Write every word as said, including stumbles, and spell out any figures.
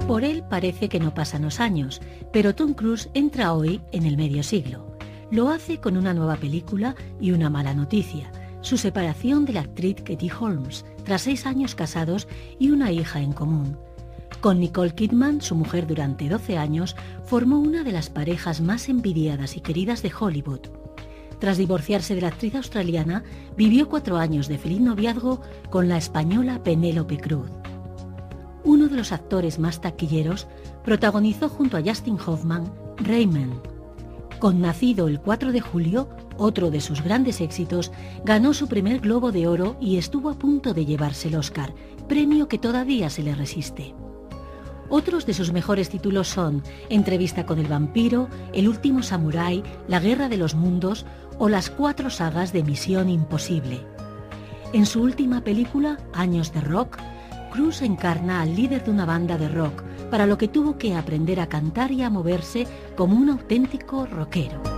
Por él parece que no pasan los años, pero Tom Cruise entra hoy en el medio siglo. Lo hace con una nueva película y una mala noticia: su separación de la actriz Katie Holmes, tras seis años casados y una hija en común. Con Nicole Kidman, su mujer durante doce años, formó una de las parejas más envidiadas y queridas de Hollywood. Tras divorciarse de la actriz australiana, vivió cuatro años de feliz noviazgo con la española Penélope Cruz. Uno de los actores más taquilleros, protagonizó junto a Justin Hoffman Rayman. Con Nacido el cuatro de julio, otro de sus grandes éxitos, ganó su primer Globo de Oro y estuvo a punto de llevarse el Oscar, premio que todavía se le resiste. Otros de sus mejores títulos son Entrevista con el vampiro, El último samurái, La guerra de los mundos o las cuatro sagas de Misión Imposible. En su última película, Años de Rock, Cruise encarna al líder de una banda de rock, para lo que tuvo que aprender a cantar y a moverse como un auténtico rockero.